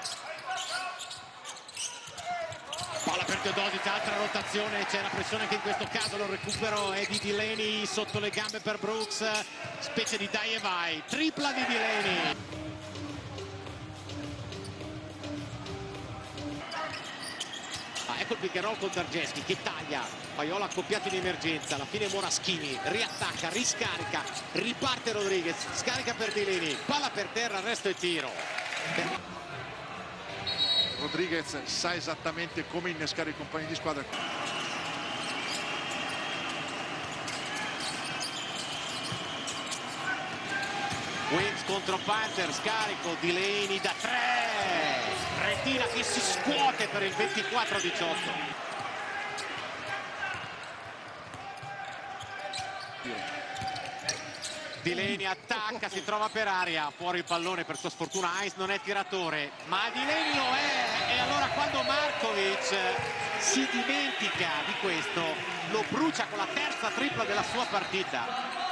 Palla per Teodosic, altra rotazione, c'è la pressione anche in questo caso, lo recupero è di Delaney sotto le gambe per Brooks, specie di dai e vai, tripla di Delaney. Ecco il pick and roll con Dargeschi che taglia, Paiola accoppiato in emergenza, alla fine Moraschini riattacca, riscarica, riparte Rodriguez, scarica per Delaney, palla per terra, arresto e tiro. Rodriguez sa esattamente come innescare i compagni di squadra. Wings contro Panther, scarico, Delaney da 3, Retina che si scuote per il 24-18. Delaney attacca, si trova per aria, fuori il pallone, per sua sfortuna Heinz non è tiratore, ma Delaney lo è, e allora quando Markovic si dimentica di questo, lo brucia con la terza tripla della sua partita.